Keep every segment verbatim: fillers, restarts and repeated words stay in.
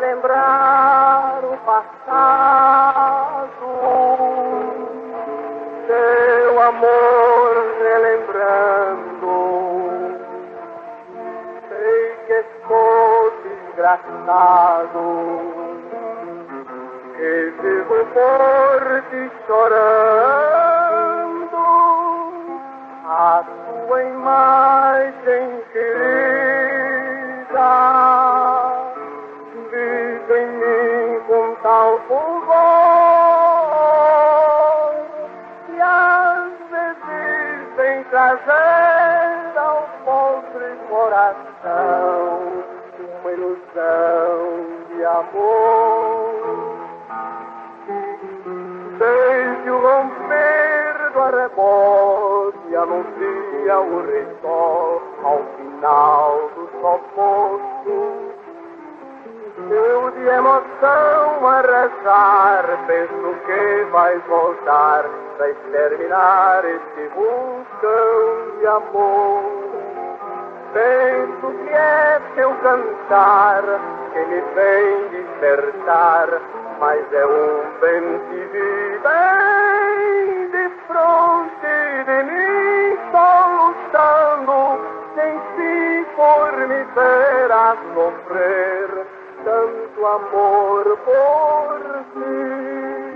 relembrar o passado, seu amor relembrando. Sei que estou desgraçado, que vivo por ti chorando. A tua imagem querida vive em mim com tal fulgor, e às vezes vem trazer ao pobre coração uma ilusão de amor. Desde o romper do arrebote anuncia o ressol ao final do sol posto. Eu de emoção a rezar, penso que vais voltar para exterminar este vulcão de amor. Penso que é teu cantar que me vem despertar, mas é um bem que vive de fronte de mim, soluçando, sem si por me ver a sofrer tanto amor por ti.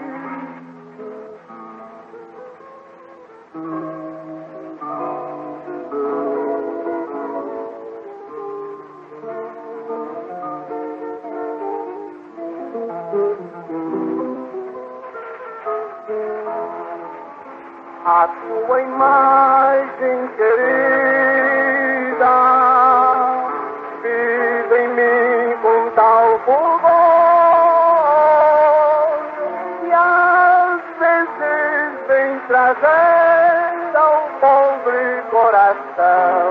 A tua imagem querida vive em mim com tal fulgor, e às vezes vem trazer ao pobre coração